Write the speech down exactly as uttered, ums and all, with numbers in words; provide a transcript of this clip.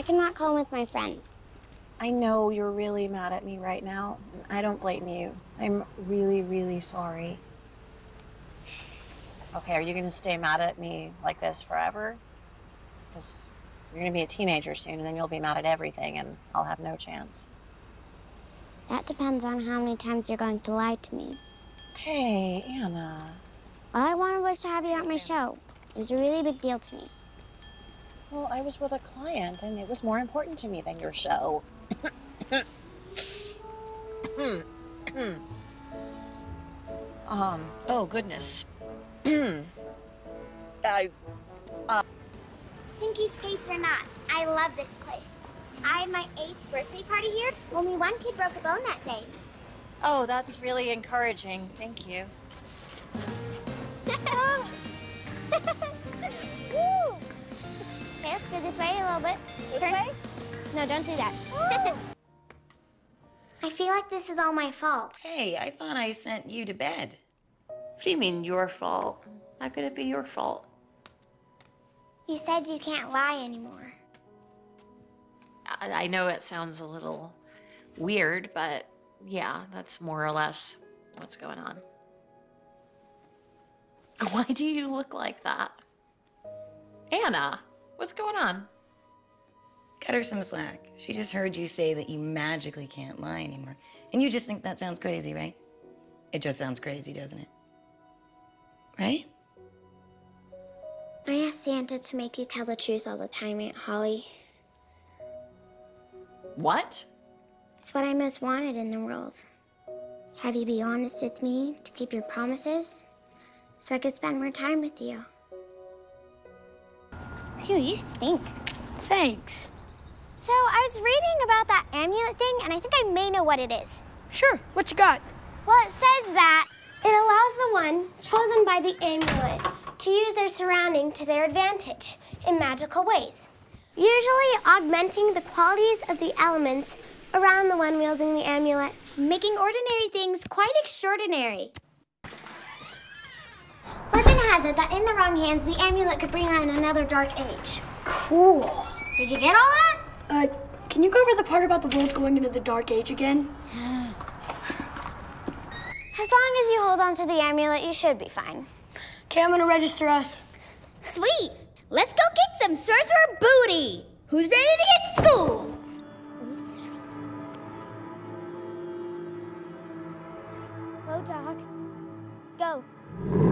can walk home with my friends. I know you're really mad at me right now. I don't blame you. I'm really, really sorry. Okay, are you going to stay mad at me like this forever? Because you're going to be a teenager soon, and then you'll be mad at everything, and I'll have no chance. That depends on how many times you're going to lie to me. Hey, Anna. All I wanted was to have you at my show. It was a really big deal to me. Well, I was with a client, and it was more important to me than your show. um, oh, goodness. I, uh... Stinky skates or not, I love this place. I had my eighth birthday party here. Only one kid broke a bone that day. Oh, that's really encouraging. Thank you. Woo! Okay, let's go this way a little bit. This Turn. way? No, don't do that. I feel like this is all my fault. Hey, I thought I sent you to bed. What do you mean, your fault? How could it be your fault? You said you can't lie anymore. I, I know it sounds a little weird, but yeah, that's more or less what's going on. Why do you look like that? Anna, what's going on? Cut her some slack. She just heard you say that you magically can't lie anymore. And you just think that sounds crazy, right? It just sounds crazy, doesn't it? Right? I asked Santa to make you tell the truth all the time, Aunt Holly. What? It's what I most wanted in the world. Have you be honest with me to keep your promises, so I could spend more time with you. Phew, you stink. Thanks. So I was reading about that amulet thing, and I think I may know what it is. Sure, what you got? Well, it says that it allows the one chosen by the amulet to use their surrounding to their advantage in magical ways, usually augmenting the qualities of the elements around the one wielding the amulet, making ordinary things quite extraordinary. Legend has it that in the wrong hands, the amulet could bring on another dark age. Cool. Did you get all that? Uh, can you go over the part about the world going into the dark age again? As long as you hold on to the amulet, you should be fine. Okay, I'm gonna register us. Sweet! Let's go kick some sorcerer booty! Who's ready to get schooled? Go, dog. Go.